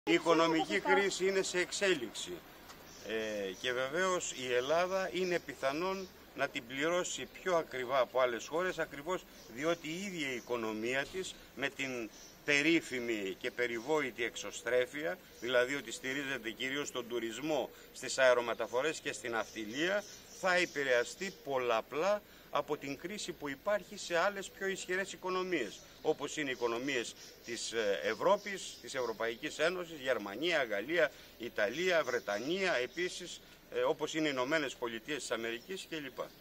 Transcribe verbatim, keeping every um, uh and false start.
Η οικονομική κρίση είναι σε εξέλιξη ε, και βεβαίως η Ελλάδα είναι πιθανόν να την πληρώσει πιο ακριβά από άλλες χώρες, ακριβώς διότι η ίδια η οικονομία της με την περίφημη και περιβόητη εξωστρέφεια, δηλαδή ότι στηρίζεται κυρίως στον τουρισμό, στις αερομεταφορές και στην ναυτιλία, θα επηρεαστεί πολλαπλά από την κρίση που υπάρχει σε άλλες πιο ισχυρές οικονομίες, όπως είναι οι οικονομίες της Ευρώπης, της Ευρωπαϊκής Ένωσης, Γερμανία, Γαλλία, Ιταλία, Βρετανία, επίσης όπως είναι οι Ηνωμένες Πολιτείες της Αμερικής κλπ.